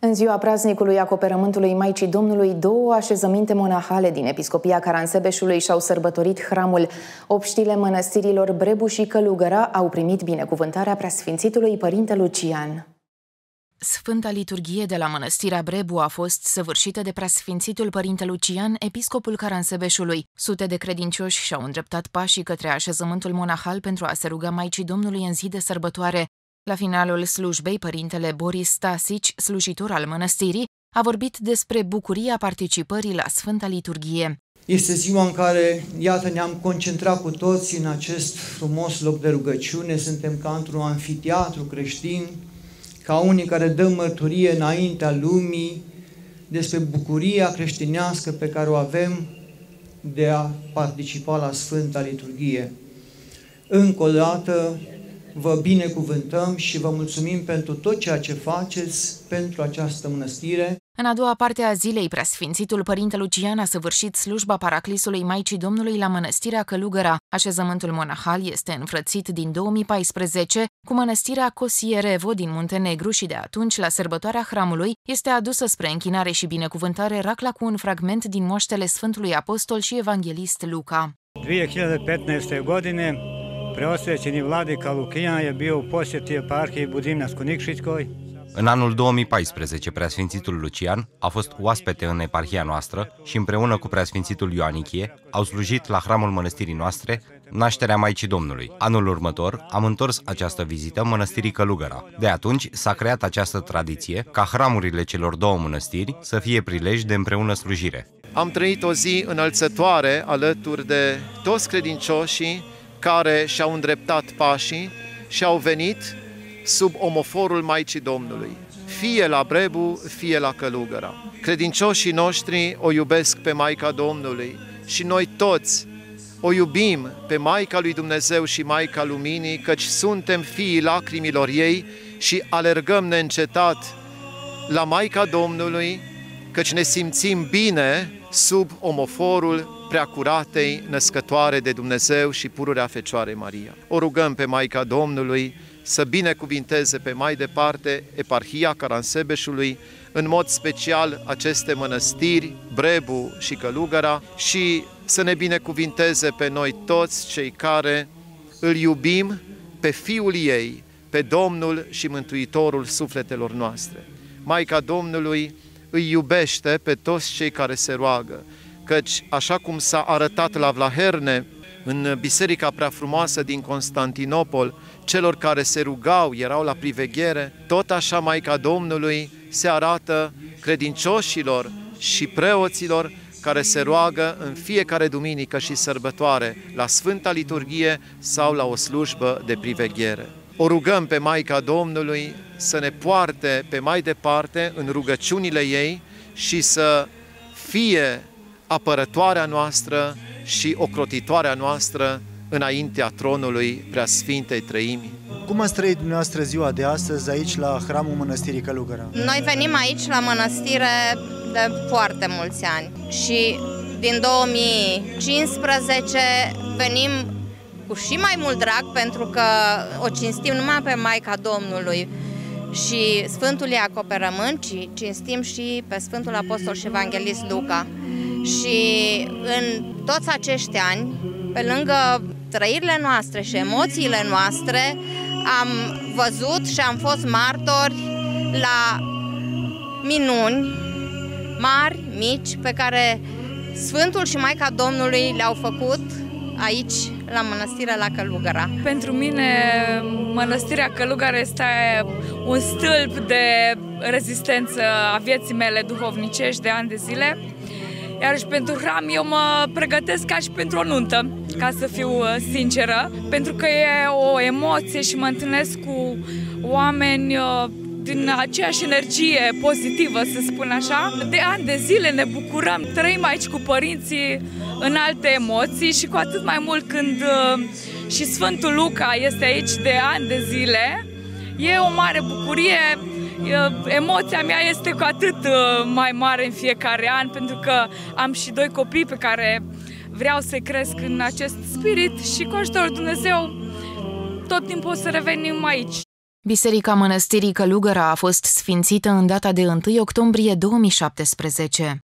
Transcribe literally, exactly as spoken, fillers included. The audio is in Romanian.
În ziua praznicului acoperământului Maicii Domnului, două așezăminte monahale din Episcopia Caransebeșului și-au sărbătorit hramul. Obștile mănăstirilor Brebu și Călugăra au primit binecuvântarea preasfințitului Părinte Lucian. Sfânta liturghie de la Mănăstirea Brebu a fost săvârșită de preasfințitul Părinte Lucian, episcopul Caransebeșului. Sute de credincioși și-au îndreptat pașii către așezământul monahal pentru a se ruga Maicii Domnului în zi de sărbătoare. La finalul slujbei, Părintele Boris Stasici, slujitor al mănăstirii, a vorbit despre bucuria participării la Sfânta liturghie. Este ziua în care, iată, ne-am concentrat cu toți în acest frumos loc de rugăciune. Suntem ca într-un anfiteatru creștin, ca unii care dă mărturie înaintea lumii despre bucuria creștinească pe care o avem de a participa la Sfânta liturghie. Încă o dată vă binecuvântăm și vă mulțumim pentru tot ceea ce faceți pentru această mănăstire. În a doua parte a zilei, preasfințitul Părinte Lucian a săvârșit slujba paraclisului Maicii Domnului la Mănăstirea Călugăra. Așezământul monahal este înfrățit din două mii paisprezece cu Mănăstirea Cosierevo din Muntenegru și de atunci, la sărbătoarea hramului, este adusă spre închinare și binecuvântare racla cu un fragment din moștele Sfântului Apostol și Evanghelist Luca. dvije hiljade petnaeste. godine preosvećeni vladika Lukijan je bio u posjeti eparhiji Budimljansko-Nikšićkoj. În anul două mii paisprezece, preasfințitul Lucian a fost oaspete în eparhia noastră și împreună cu preasfințitul Ioanichie au slujit la hramul mănăstirii noastre Nașterea Maicii Domnului. Anul următor am întors această vizită mănăstirii Călugăra. De atunci s-a creat această tradiție ca hramurile celor două mănăstiri să fie prilej de împreună slujire. Am trăit o zi înălțătoare alături de toți credincioșii care și-au îndreptat pașii și au venit sub omoforul Maicii Domnului, fie la Brebu, fie la Călugăra. Credincioșii noștri o iubesc pe Maica Domnului și noi toți o iubim pe Maica lui Dumnezeu și Maica Luminii, căci suntem fiii lacrimilor ei și alergăm neîncetat la Maica Domnului, căci ne simțim bine sub omoforul Preacuratei Născătoare de Dumnezeu și Pururea Fecioarei Maria. O rugăm pe Maica Domnului să binecuvinteze pe mai departe eparhia Caransebeșului, în mod special aceste mănăstiri, Brebu și Călugăra, și să ne binecuvinteze pe noi toți cei care îl iubim pe Fiul ei, pe Domnul și Mântuitorul sufletelor noastre. Maica Domnului îi iubește pe toți cei care se roagă, căci așa cum s-a arătat la Vlaherne, în Biserica Preafrumoasă din Constantinopol, celor care se rugau, erau la priveghere, tot așa Maica Domnului se arată credincioșilor și preoților care se roagă în fiecare duminică și sărbătoare, la Sfânta liturghie sau la o slujbă de priveghere. O rugăm pe Maica Domnului să ne poarte pe mai departe în rugăciunile ei și să fie apărătoarea noastră și ocrotitoarea noastră înaintea tronului Preasfintei Treimi. Cum ați trăit dumneavoastră ziua de astăzi aici la hramul Mănăstirii Călugăra? Noi venim aici la mănăstire de foarte mulți ani și din două mii cincisprezece venim cu și mai mult drag pentru că o cinstim numai pe Maica Domnului și Sfântul ei acoperământ, ci cinstim și pe Sfântul Apostol și Evanghelist Luca. Și în toți acești ani, pe lângă trăirile noastre și emoțiile noastre, am văzut și am fost martori la minuni mari, mici, pe care Sfântul și Maica Domnului le-au făcut aici, la Mănăstirea la Călugăra. Pentru mine, Mănăstirea Călugăra este un stâlp de rezistență a vieții mele duhovnicești de ani de zile. Iar și pentru hram eu mă pregătesc ca și pentru o nuntă, ca să fiu sinceră, pentru că e o emoție și mă întâlnesc cu oameni din aceeași energie pozitivă, să spun așa. De ani de zile ne bucurăm, trăim aici cu părinții în alte emoții și cu atât mai mult când și Sfântul Luca este aici de ani de zile. E o mare bucurie. Emoția mea este cu atât mai mare în fiecare an, pentru că am și doi copii pe care vreau să-i cresc în acest spirit și cu ajutorul Dumnezeu tot timpul o să revenim aici. Biserica Mănăstirii Călugăra a fost sfințită în data de întâi octombrie două mii șaptesprezece.